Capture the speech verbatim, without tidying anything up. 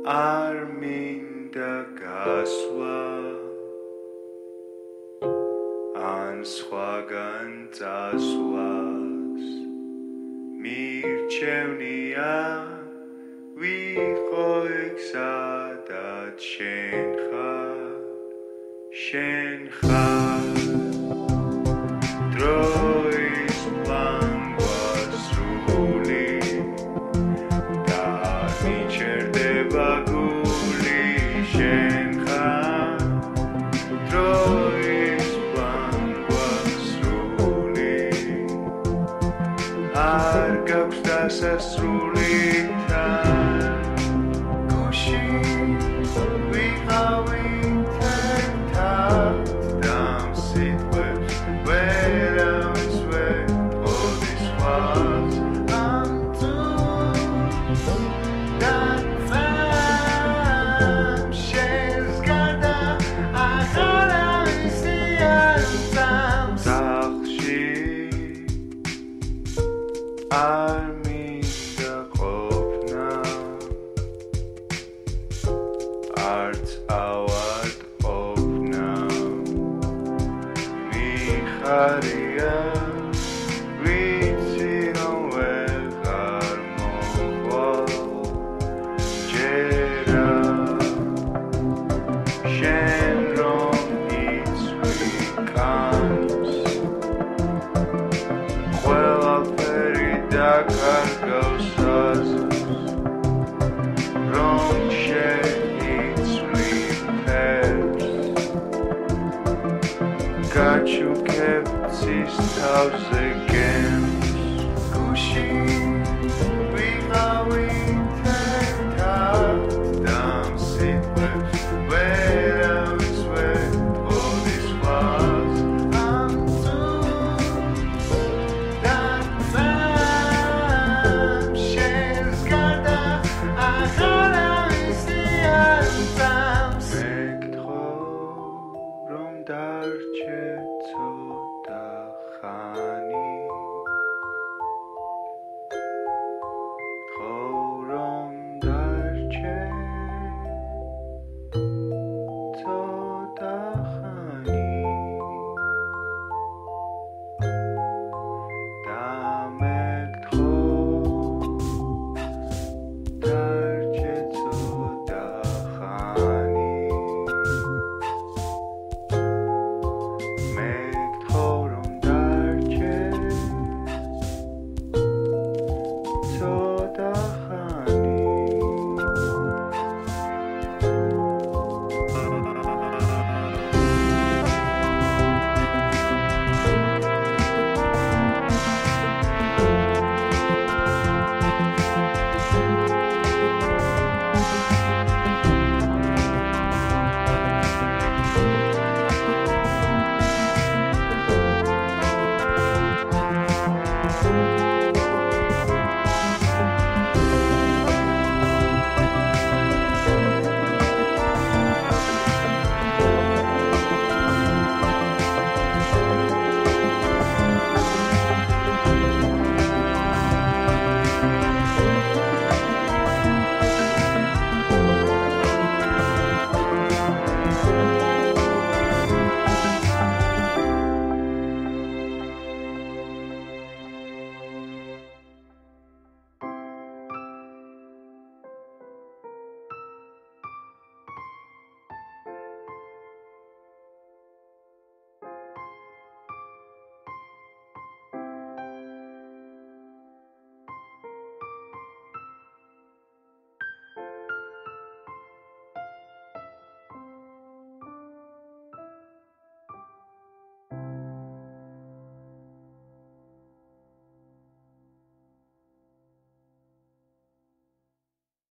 არ მინდა გასვლა ან სხვაგან წასვლას მირჩევნია ვიყო ეგ სადაც შენ ხარ შენ ხარ დროის პლანგვასრული და მიჩერდება გული შენ ხარ დროის პლანგვასრული არ გაქვს დასასრული არ მინდა ყოფნა არც ავად ყოფნა მიხარია ვიცი რომ ვეღარ მოხვალ ჯერა შენ რომ იცვი კანს ყველაფერი დაკარგავს აზრს რომ შეიცვლი ფერს გაჩუქებ ცის თავზე გემს გუში ვიყავი თეთრად და მსიტყვებს ვერავისვე ოდის ხვას დარჩე ცოტა ხანი გთხოვ რომ დარჩე ცოტა ხანი და მე გთხოვ დარჩე ცოტა ხანი So